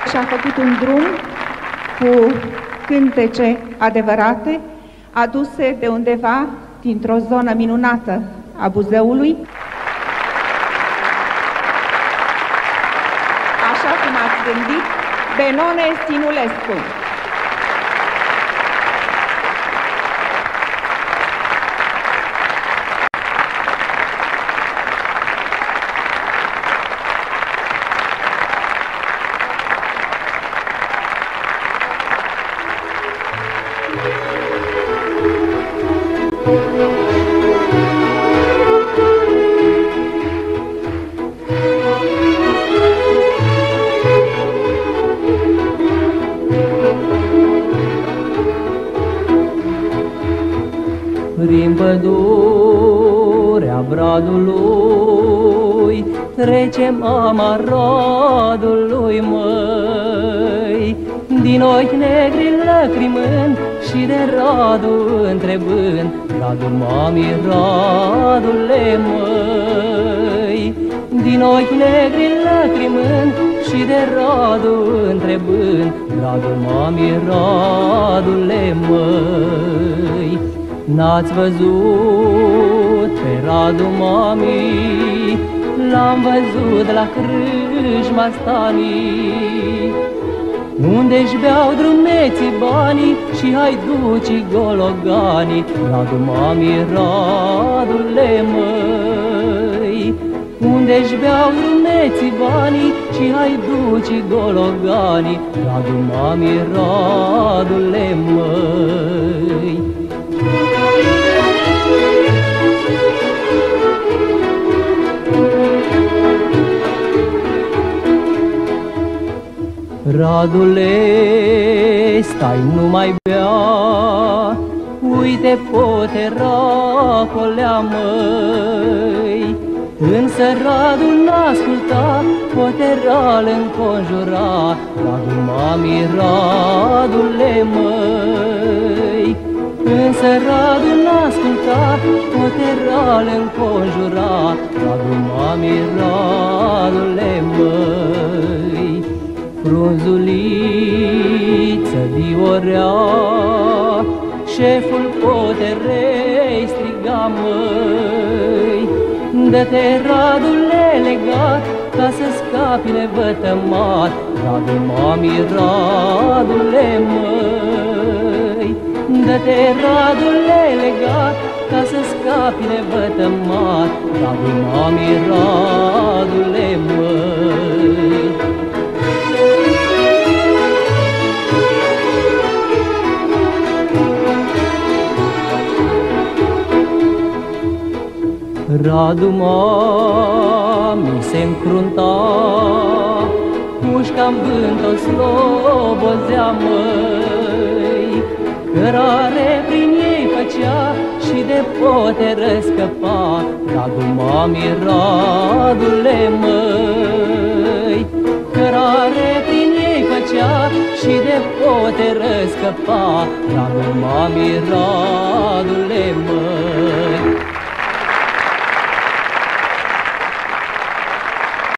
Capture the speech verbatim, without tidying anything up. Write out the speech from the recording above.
și-a făcut un drum cu cântece adevărate, aduse de undeva dintr-o zonă minunată a Buzăului. Așa cum ați gândit, Benone Stinulescu. Prin pădurea Bradului trecem Amaradului, măi, din ochi negri lacrimând și de Radu întrebând, Radu, mami, Radule, măi, din ochi negri lacrimând și de Radu întrebând, Radu, mami, Radule, măi. N-ați văzut pe Radu, mami, l-am văzut la crâșma stanii, unde-și beau drumeții banii și haiducii gologanii. Radu, mami, Radule, măi, unde-și beau drumeții banii și haiducii gologanii. Radu, mami, Radule, măi. Radule, stai, nu mai bea, uite potera colea, măi. Însă Radu n-asculta, potera l-înconjura, Radu, mami, Radule, măi. Însă Radu n-asculta, potera l-înconjura, Radu, mami, Radule, măi. Frunzuliță diorea, șeful poterei striga, măi, dă-te, Radule, legat, ca să scapi nevătămat. Radu, mami, Radule, măi, dă-te, Radule, legat, ca să scapi nevătămat. Radu, mami, Radule, măi. Radu, mami, se încrunta, pușca-n vânt o slobozea, măi, cărare prin ei făcea și de poteră scăpa. Radu, mami, Radule, măi, cărare prin ei făcea și de poteră scăpa. Radu, mami, Radule, măi.